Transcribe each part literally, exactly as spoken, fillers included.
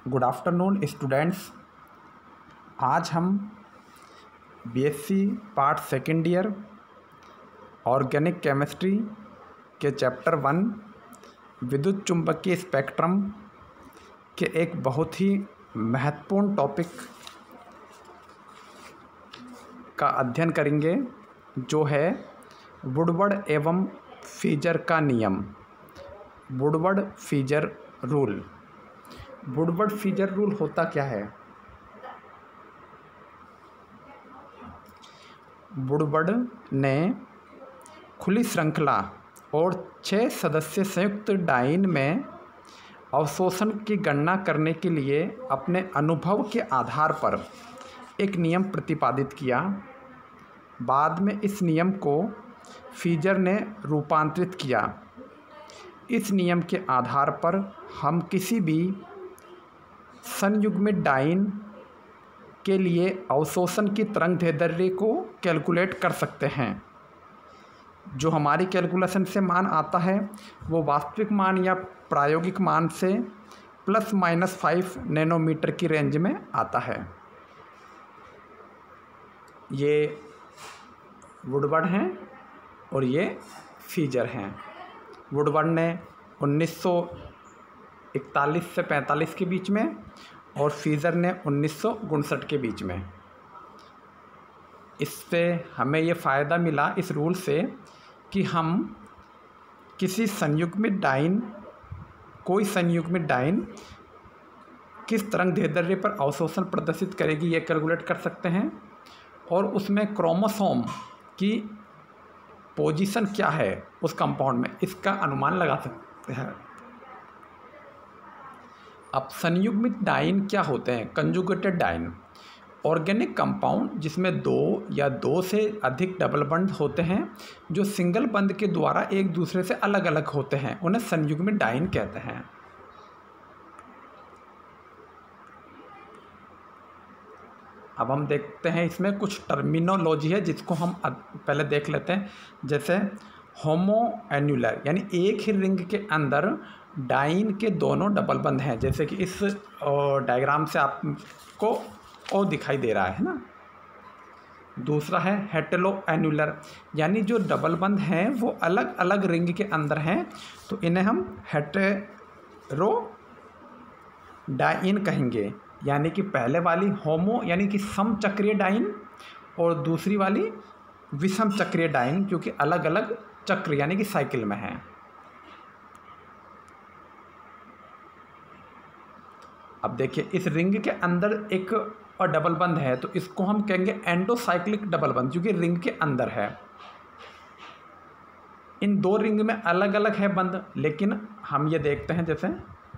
Good afternoon students. आज हम BSc part second year organic chemistry के चैप्टर वन विद्युत चुंबकीय स्पेक्ट्रम के एक बहुत ही महत्वपूर्ण टॉपिक का अध्ययन करेंगे, जो है वुडवर्ड एवं फीजर का नियम, Woodward Fieser rule. Woodward Fieser rule होता क्या है? वुडवर्ड ने खुली श्रृंखला और छः सदस्य संयुक्त डाइन में अवशोषण की गणना करने के लिए अपने अनुभव के आधार पर एक नियम प्रतिपादित किया। बाद में इस नियम को फीजर ने रूपांतरित किया। इस नियम के आधार पर हम किसी भी संयुग्मित डाइन के लिए अवशोषण की तरंगदैर्ध्य को कैलकुलेट कर सकते हैं। जो हमारी कैलकुलेशन से मान आता है वो वास्तविक मान या प्रायोगिक मान से प्लस माइनस फाइव नैनोमीटर की रेंज में आता है। ये वुडवर्ड हैं और ये फीजर हैं। वुडवर्ड ने उन्नीस सौ इकतालीस से पैंतालीस के बीच में और फीजर ने उन्नीस सौ उनसठ के बीच में। इससे हमें ये फ़ायदा मिला इस रूल से कि हम किसी संयुग्मित डाइन कोई संयुग्मित डाइन किस तरंगदैर्ध्य पर अवशोषण प्रदर्शित करेगी ये कैलकुलेट कर सकते हैं, और उसमें क्रोमोसोम की पोजीशन क्या है उस कंपाउंड में, इसका अनुमान लगा सकते हैं। अब संयुग्मित डाइन क्या होते हैं? कंजुगेटेड डाइन ऑर्गेनिक कंपाउंड जिसमें दो या दो से अधिक डबल बंध होते हैं, जो सिंगल बंध के द्वारा एक दूसरे से अलग अलग होते हैं, उन्हें संयुग्मित डाइन कहते हैं। अब हम देखते हैं, इसमें कुछ टर्मिनोलॉजी है जिसको हम पहले देख लेते हैं। जैसे होमो एन्युलर यानी एक ही रिंग के अंदर डाइन के दोनों डबल बंध हैं, जैसे कि इस डायग्राम से आपको ओ दिखाई दे रहा है ना। दूसरा है हेटेरो एन्युलर यानी जो डबल बंध हैं वो अलग अलग रिंग के अंदर हैं, तो इन्हें हम हेटेरो डाइन कहेंगे। यानी कि पहले वाली होमो यानी कि समचक्रीय डाइन और दूसरी वाली विषम चक्रीय डाइन, क्योंकि अलग अलग चक्र यानी कि साइकिल में है। अब देखिए, इस रिंग के अंदर एक और डबल बंध है, तो इसको हम कहेंगे एंडोसाइक्लिक डबल बंध, क्योंकि रिंग के अंदर है। इन दो रिंग में अलग अलग है बंध, लेकिन हम ये देखते हैं, जैसे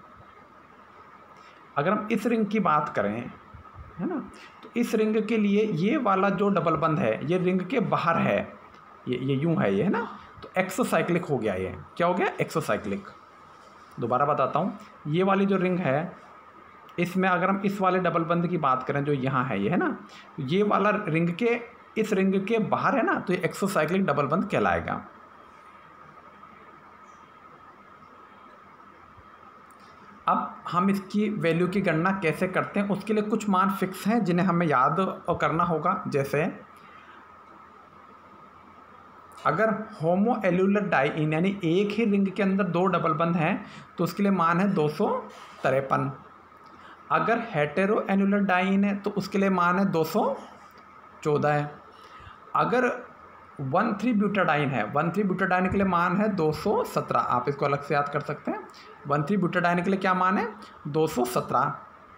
अगर हम इस रिंग की बात करें, है ना, तो इस रिंग के लिए ये वाला जो डबल बंध है ये रिंग के बाहर है, ये ये यूं है, ये है ना, तो एक्सोसाइक्लिक हो गया। ये क्या हो गया? एक्सोसाइक्लिक। दोबारा बताता हूँ, ये वाली जो रिंग है इसमें अगर हम इस वाले डबल बंध की बात करें जो यहाँ है, ये है ना, ये वाला रिंग के इस रिंग के बाहर है ना, तो ये एक्सोसाइक्लिक डबल बंध कहलाएगा। अब हम इसकी वैल्यू की गणना कैसे करते हैं, उसके लिए कुछ मान फिक्स हैं जिन्हें हमें याद करना होगा। जैसे अगर होमो एल्यूलर डाइन यानी एक ही रिंग के अंदर दो डबल बंध हैं, तो उसके लिए मान है दो सौ तिरपन। अगर हेटेरो एन्युलर डाइन है तो उसके लिए मान है दो सौ चौदह है। अगर वन थ्री ब्यूटाडाइन है, वन थ्री ब्यूटाडाइन के लिए मान है दो सौ सत्रह। आप इसको अलग से याद कर सकते हैं। वन थ्री ब्यूटाडाइन के लिए क्या मान है? दो सौ सत्रह।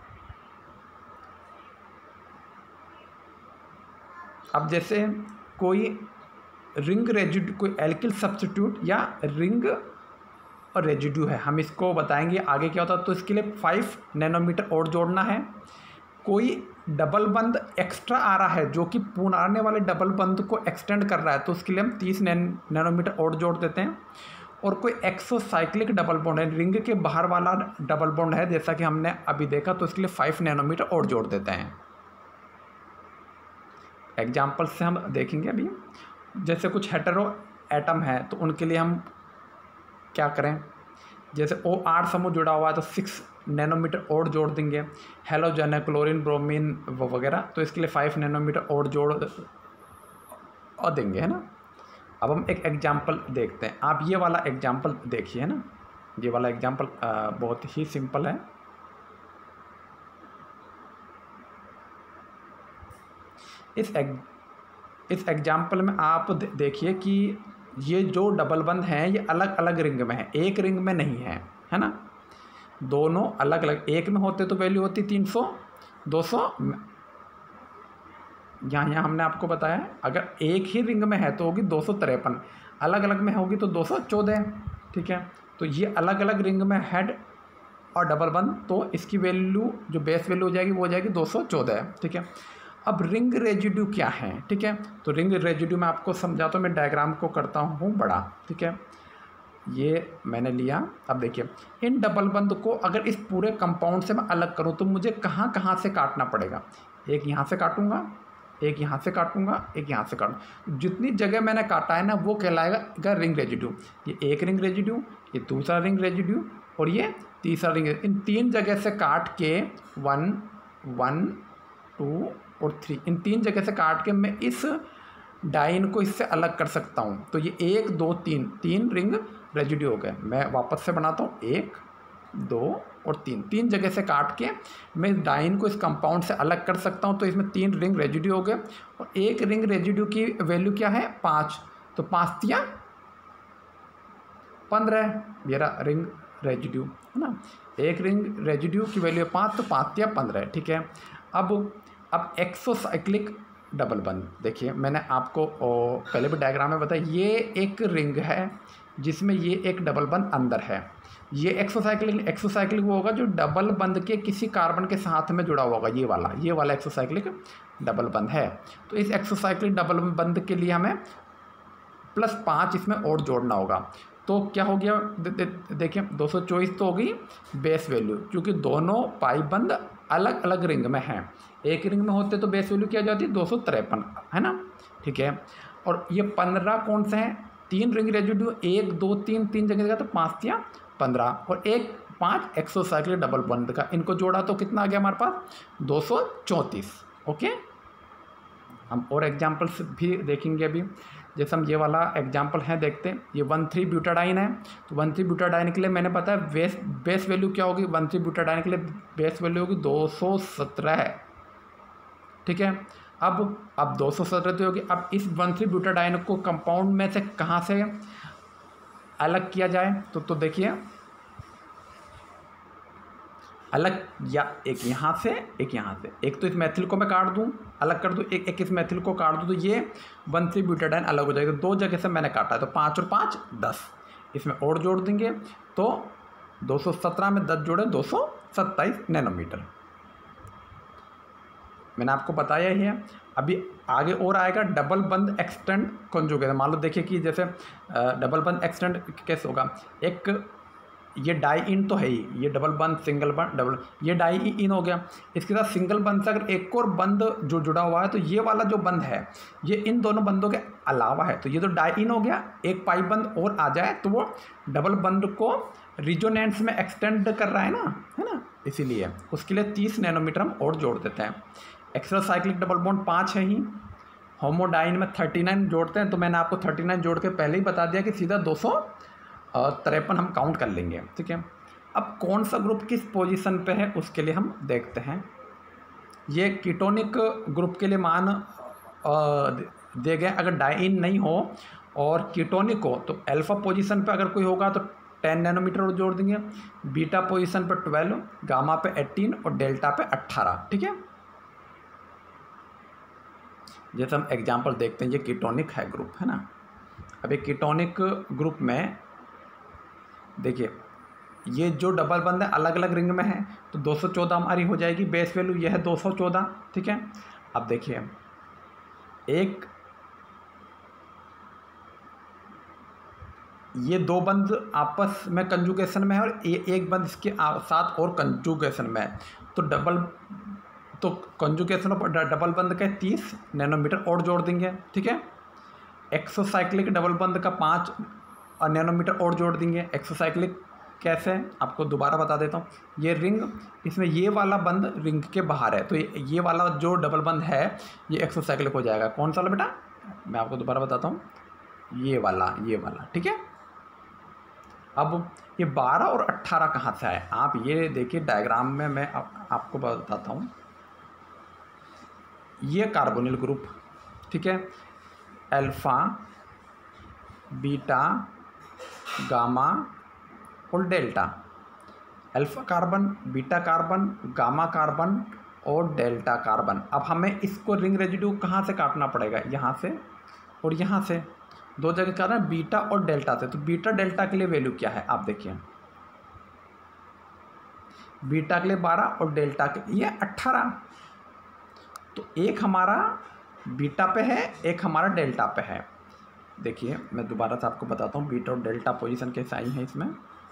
अब जैसे कोई रिंग रेजिड्यू, कोई एल्किल सब्स्टिट्यूट या रिंग और रेजिड्यू है, हम इसको बताएंगे आगे क्या होता है, तो इसके लिए फाइव नैनोमीटर और जोड़ना है। कोई डबल बंद एक्स्ट्रा आ रहा है जो कि पुराने वाले डबल बंद को एक्सटेंड कर रहा है, तो उसके लिए हम तीस नैनोमीटर और जोड़ देते हैं। और कोई एक्सोसाइक्लिक डबल बॉन्ड है, रिंग के बाहर वाला डबल बॉन्ड है, जैसा कि हमने अभी देखा, तो इसके लिए फाइव नैनोमीटर और जोड़ देते हैं। एग्जाम्पल से हम देखेंगे अभी। जैसे कुछ हेटेरो एटम है, तो उनके लिए हम क्या करें, जैसे ओ आठ समूह जुड़ा हुआ है तो सिक्स नैनोमीटर और जोड़ देंगे। हेलोजन है, क्लोरीन, ब्रोमीन वगैरह, तो इसके लिए फाइव नैनोमीटर और जोड़ और देंगे, है ना। अब हम एक एग्जाम्पल देखते हैं। आप ये वाला एग्जाम्पल देखिए, है ना। ये वाला एग्जाम्पल बहुत ही सिंपल है। इस एग, इस एग्जाम्पल में आप देखिए कि ये जो डबल बंद हैं ये अलग अलग रिंग में है, एक रिंग में नहीं है, है ना। दोनों अलग अलग, एक में होते तो वैल्यू होती तीन सौ, दो सौ। यहाँ यहाँ हमने आपको बताया है अगर एक ही रिंग में है तो होगी दो सौ तिरपन, अलग अलग में होगी तो दो सौ चौदह। ठीक है, तो ये अलग अलग रिंग में हेड और डबल बंद, तो इसकी वैल्यू जो बेस वैल्यू हो जाएगी वो हो जाएगी दो सौ चौदह। ठीक है, अब रिंग रेजिड्यू क्या है। ठीक है, तो रिंग रेजिड्यू मैं आपको समझाता हूँ, मैं डायग्राम को करता हूँ बड़ा। ठीक है, ये मैंने लिया। अब देखिए इन डबल बंद को अगर इस पूरे कंपाउंड से मैं अलग करूँ तो मुझे कहाँ कहाँ से काटना पड़ेगा। एक यहाँ से काटूंगा, एक यहाँ से काटूंगा, एक यहाँ से काटूँ। जितनी जगह मैंने काटा है ना वो कहलाएगा रिंग रेजिड्यू। ये एक रिंग रेजिड्यू, ये दूसरा रिंग रेजिड्यू और ये तीसरा रिंग। इन तीन जगह से काट के वन वन टू और थ्री, इन तीन जगह से काट के मैं इस डाइन को इससे अलग कर सकता हूँ। तो ये एक दो तीन, तीन रिंग रेजिड्यू हो गए। मैं वापस से बनाता हूँ, एक दो और तीन, तीन जगह से काट के मैं डाइन को इस कंपाउंड से अलग कर सकता हूँ। तो इसमें तीन रिंग रेजिड्यू हो गए और एक रिंग रेजिड्यू की वैल्यू क्या है, पाँच। तो पाँच तिया पंद्रह, मेरा रिंग रेजिड्यू, है ना। एक रिंग रेजिड्यू की वैल्यू है पाँच, तो पाँच तिया पंद्रह। ठीक है, अब अब एक्सोसाइक्लिक डबल बंद देखिए, मैंने आपको ओ, पहले भी डायग्राम में बताया, ये एक रिंग है जिसमें ये एक डबल बंद अंदर है। ये एक्सोसाइक्लिक एक्सोसाइक्लिक वो होगा जो डबल बंद के किसी कार्बन के साथ में जुड़ा हुआ होगा, ये वाला ये वाला एक्सोसाइक्लिक डबल बंद है। तो इस एक्सोसाइक्लिक डबल बंद के लिए हमें प्लस पाँच इसमें और जोड़ना होगा। तो क्या हो गया, दे, दे, देखिए दो सौ चौबीस तो होगी बेस वैल्यू, क्योंकि दोनों पाई बंद अलग अलग रिंग में हैं। एक रिंग में होते तो बेस वैल्यू क्या जाती है, दो सौ तिरपन, है ना। ठीक है, और ये पंद्रह कौन से हैं, तीन रिंग रेजिड्यू, एक दो तीन, तीन जगह जगह, तो पाँच या पंद्रह और एक पाँच एक्सोसाइक्लिक डबल बंद का, इनको जोड़ा तो कितना आ गया हमारे पास, दो सौ चौंतीस। ओके, हम और एग्जाम्पल्स भी देखेंगे अभी। जैसे हम ये वाला एग्जाम्पल है देखते हैं, ये वन थ्री ब्यूटाडाइन है। तो वन थ्री ब्यूटाडाइन के लिए मैंने पता है बेस बेस वैल्यू क्या होगी, वन थ्री ब्यूटाडाइन के लिए बेस वैल्यू होगी दो सौ सत्रह। ठीक है, अब अब दो सौ सत्रह तो होगी। अब इस वन थ्री ब्यूटाडाइन को कंपाउंड में से कहाँ से अलग किया जाए, तो तो देखिए अलग, या एक यहाँ से एक यहाँ से, एक तो इस मैथिल को मैं काट दूँ, अलग कर दूँ, एक एक इस मैथिल को काट दूँ, तो ये वन थ्री ब्यूटाडाइन अलग हो जाएगा। दो जगह से मैंने काटा है, तो पाँच और पाँच दस, इसमें और जोड़ देंगे तो दो सौ सत्रह में दस जोड़े दो सौ सत्ताईस नैनोमीटर। मैंने आपको बताया ही है। अभी आगे और आएगा डबल बंद एक्सटेंड कॉन्जुगेशन। मान लो देखिए कि जैसे डबल बंद एक्सटेंड कैसे होगा, एक ये डाई इन तो है ही, ये डबल बंद सिंगल बंद डबल, ये डाई इन हो गया। इसके साथ सिंगल बंद से अगर एक और बंद जो जुड़ा हुआ है तो ये वाला जो बंद है ये इन दोनों बंदों के अलावा है, तो ये तो डाई इन हो गया। एक पाइप बंद और आ जाए तो वो डबल बंद को रिजोनेंस में एक्सटेंड कर रहा है ना, है ना, इसीलिए उसके लिए तीस नैनोमीटर हम और जोड़ देते हैं। एक्स्ट्रासाइक्लिक डबल बॉन्ड पाँच है ही, होमोडाइन में थर्टी नाइन जोड़ते हैं। तो मैंने आपको थर्टी नाइन जोड़ के पहले ही बता दिया कि सीधा दो सौ तिरपन हम काउंट कर लेंगे। ठीक है, अब कौन सा ग्रुप किस पोजीशन पे है उसके लिए हम देखते हैं। ये कीटोनिक ग्रुप के लिए मान दे गए, अगर डाइन नहीं हो और कीटोनिक हो तो अल्फा पोजीशन पे अगर कोई होगा तो टेन नैनोमीटर और जोड़ देंगे, बीटा पोजीशन पर ट्वेल्व, गामा पे एटीन और डेल्टा पे अट्ठारह। ठीक है, जैसे हम एग्जाम्पल देखते हैं, ये कीटोनिक है ग्रुप, है ना। अब एक कीटोनिक ग्रुप में देखिए ये जो डबल बंद है अलग अलग रिंग में है, तो दो सौ चौदह हमारी हो जाएगी बेस वैल्यू, यह है दो सौ चौदह। ठीक है, अब देखिए एक ये दो बंद आपस में कंजुगेशन में है और ए, एक बंद इसके साथ और कंजुगेशन में है, तो डबल तो कंजुगेशन ऑफ डबल बंद के तीस नैनोमीटर और जोड़ देंगे। ठीक है, एक्सोसाइक्लिक डबल बंद का पाँच नैनोमीटर और जोड़ देंगे। एक्सोसाइक्लिक कैसे, आपको दोबारा बता देता हूँ। ये रिंग, इसमें ये वाला बंद रिंग के बाहर है, तो ये ये वाला जो डबल बंद है ये एक्सोसाइक्लिक हो जाएगा। कौन सा वाला बेटा, मैं आपको दोबारा बताता हूँ, ये वाला, ये वाला, ठीक है। अब ये बारह और अट्ठारह कहाँ से आए, आप ये देखिए डायग्राम में, मैं आप, आपको बताता हूँ। ये कार्बोनिल ग्रुप, ठीक है, अल्फा, बीटा, गामा और delta. Alpha carbon, beta carbon, gamma carbon और डेल्टा कार्बन। अब हमें इसको रिंग रेजिड्यू कहाँ से काटना पड़ेगा, यहाँ से और यहाँ से, दो जगह काटना है, बीटा और डेल्टा से। तो बीटा डेल्टा के लिए वैल्यू क्या है, आप देखिए, बीटा के लिए बारह और डेल्टा के लिए अट्ठारह। तो एक हमारा बीटा पे है, एक हमारा डेल्टा पे है। देखिए मैं दोबारा से आपको बताता हूँ बीटा और डेल्टा पोजीशन कैसे आई है इसमें।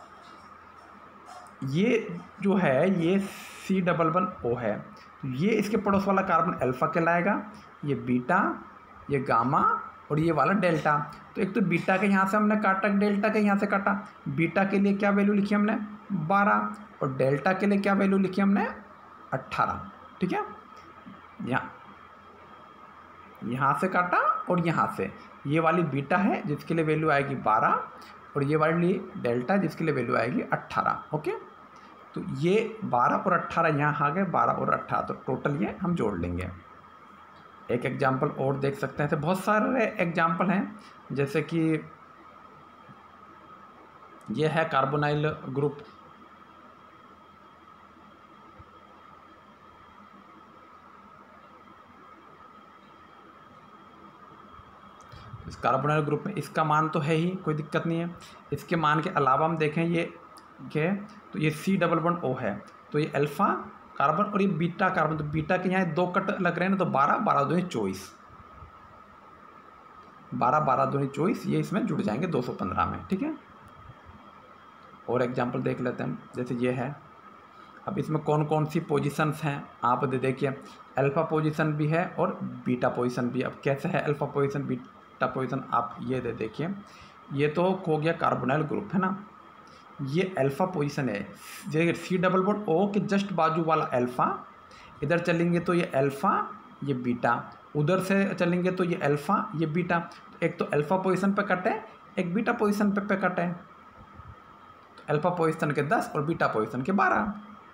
ये जो है ये सी डबल वन ओ है, तो ये इसके पड़ोस वाला कार्बन अल्फा कहलाएगा, ये बीटा, ये गामा और ये वाला डेल्टा। तो एक तो बीटा के यहाँ से हमने काटा, डेल्टा के यहाँ से काटा। बीटा के लिए क्या वैल्यू लिखी हमने, बारह, और डेल्टा के लिए क्या वैल्यू लिखी हमने, अट्ठारह, ठीक है। यहाँ यहाँ से काटा और यहाँ से, ये वाली बीटा है जिसके लिए वैल्यू आएगी बारह, और ये वाली डेल्टा जिसके लिए वैल्यू आएगी अट्ठारह। ओके, तो ये बारह और अट्ठारह यहाँ आ गए, बारह और अट्ठारह, तो टोटल ये हम जोड़ लेंगे। एक एग्जाम्पल और देख सकते हैं, तो बहुत सारे एग्जाम्पल हैं, जैसे कि ये है कार्बोनाइल ग्रुप, इस कार्बोनाइल ग्रुप में इसका मान तो है ही, कोई दिक्कत नहीं है। इसके मान के अलावा हम देखें ये क्या है, तो ये सी डबल वन ओ है, तो ये अल्फा कार्बन और ये बीटा कार्बन, तो बीटा के यहाँ दो कट लग रहे हैं ना, तो बारह बारह दूनी चौबीस, बारह बारह दूनी चौबीस, ये इसमें जुड़ जाएंगे दो सौ पंद्रह में, ठीक है। और एग्जांपल देख लेते हैं, जैसे ये है। अब इसमें कौन कौन सी पोजीशंस हैं आप देखिए, अल्फा पोजीशन भी है और बीटा पोजीशन भी। अब कैसे है अल्फा पोजीशन बीटा पोजीशन, आप ये दे देखिए, ये तो हो गया कार्बोनाइल ग्रुप है ना, ये अल्फा पोजीशन है, जैसे सी डबल बॉन्ड ओ के जस्ट बाजू वाला अल्फा, इधर चलेंगे तो ये अल्फा ये बीटा, उधर से चलेंगे तो ये अल्फा ये बीटा। एक तो अल्फा पोजीशन पे कट है, एक बीटा पोजीशन पे पे कट है, तो अल्फा पोजीशन के दस और बीटा पोजीशन के बारह।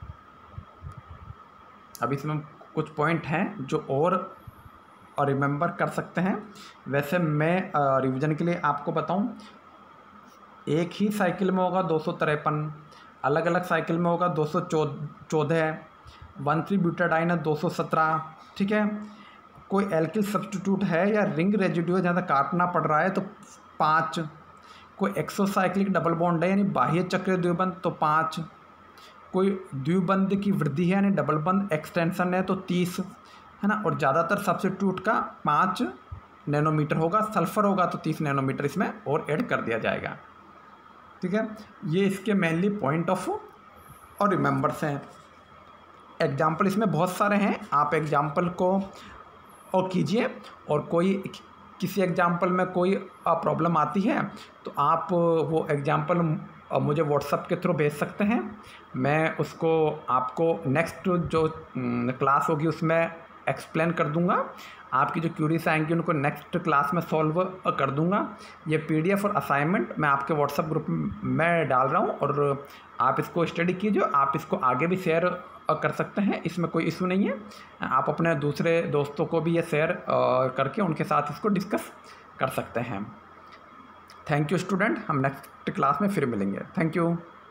अब इसमें कुछ पॉइंट हैं जो और और रिमेंबर कर सकते हैं। वैसे मैं रिवीजन के लिए आपको बताऊं, एक ही साइकिल में होगा दो सौ तिरपन, अलग अलग साइकिल में होगा दो सौ चौदह, वन थ्री ब्यूटाडाइन है दो सौ सत्रह, ठीक है। कोई एल्किल सब्स्टिट्यूट है या रिंग रेजिड्यू है जहाँ तक काटना पड़ रहा है तो पाँच, कोई एक्सोसाइक्लिक डबल बॉन्ड है यानी बाह्य चक्रीय द्विबंध तो पाँच, कोई द्विबंध की वृद्धि है यानी डबल बंध एक्सटेंशन है तो तीस, है ना। और ज़्यादातर सब्स्टिट्यूट का पाँच नैनोमीटर होगा, सल्फर होगा तो तीस नैनोमीटर इसमें और ऐड कर दिया जाएगा, ठीक है। ये इसके मेनली पॉइंट ऑफ और रिमेंबर्स हैं। एग्जाम्पल इसमें बहुत सारे हैं, आप एग्जाम्पल को और कीजिए, और कोई किसी एग्जाम्पल में कोई प्रॉब्लम आती है तो आप वो एग्जाम्पल मुझे व्हाट्सएप के थ्रू भेज सकते हैं, मैं उसको आपको नेक्स्ट जो क्लास होगी उसमें एक्सप्लेन कर दूंगा। आपकी जो क्यूरीज आएंगी उनको नेक्स्ट क्लास में सॉल्व कर दूंगा। ये पीडीएफ और असाइनमेंट मैं आपके व्हाट्सएप ग्रुप में डाल रहा हूँ, और आप इसको स्टडी कीजिए, आप इसको आगे भी शेयर कर सकते हैं, इसमें कोई इशू नहीं है। आप अपने दूसरे दोस्तों को भी ये शेयर करके उनके साथ इसको डिस्कस कर सकते हैं। थैंक यू स्टूडेंट, हम नेक्स्ट क्लास में फिर मिलेंगे। Thank you.